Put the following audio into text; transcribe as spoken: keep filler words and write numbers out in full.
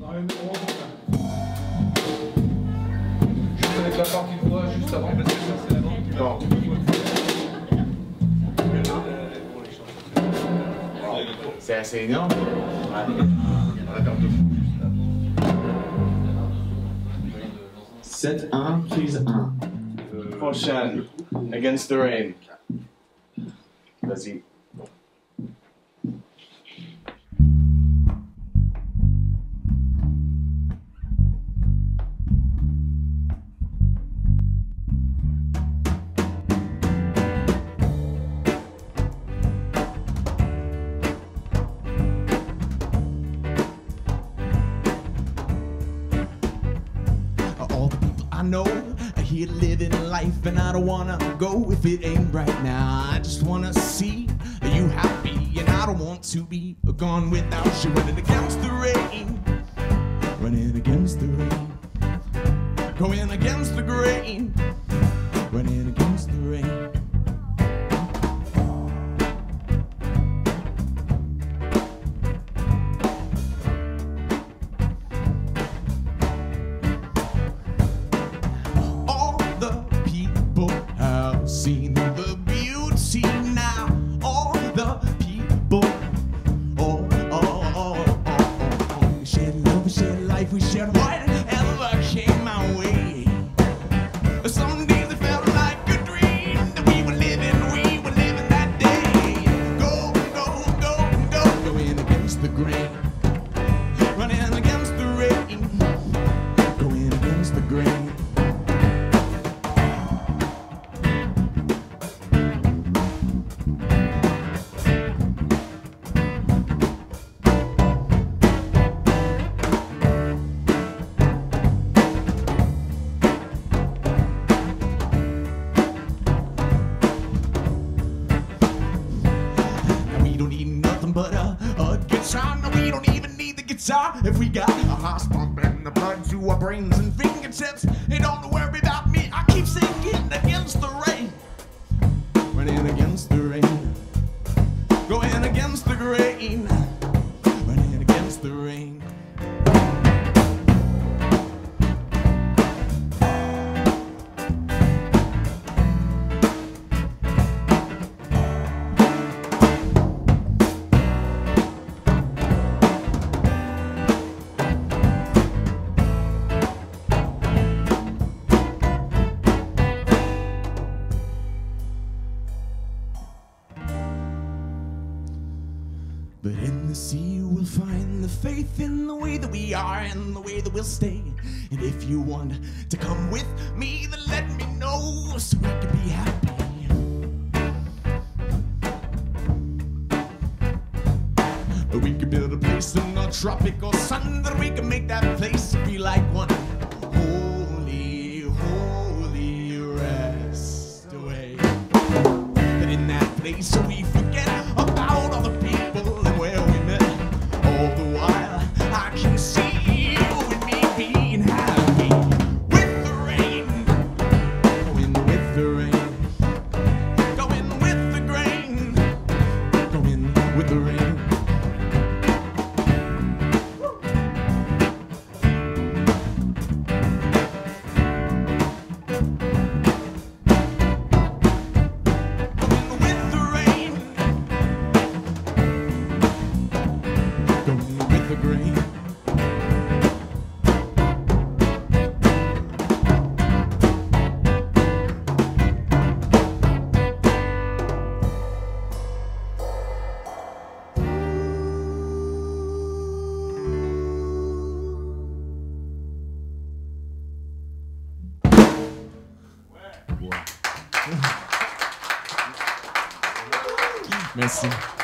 On a une ronde. Juste avec la partie de voix juste avant. Parce que ça c'est la bande. Non. C'est assez énorme. sept un, prise un. Prochaine. Against the Rain. Vas-y. Here living life and I don't wanna go if it ain't right now. I just wanna see you happy and I don't want to be gone without you. Running against the rain, running against the rain, going against the grain, running against the rain. Seen the beauty now, all the people, oh, oh, oh, oh, oh, oh. We shared love, we shared life, we shared whatever came my way. Some days it felt like a dream that we were living, we were living that day. Go, go, go, go, going against the grain, running against the rain, going against the grain. If we got a heart pumping the blood to our brains and fingertips, you don't worry about me. I keep singing against the rain, running against the rain, going against the grain, running against the rain. But in the sea we'll find the faith in the way that we are and the way that we'll stay. And if you want to come with me, then let me know so we can be happy. We can build a place in the tropical sun, that we can make that place be like one holy, holy rest away. But in that place we forget about all the people and where we met. All the while I can see you and me being happy with the rain, going with the rain, going with the grain, going with the rain. Merci.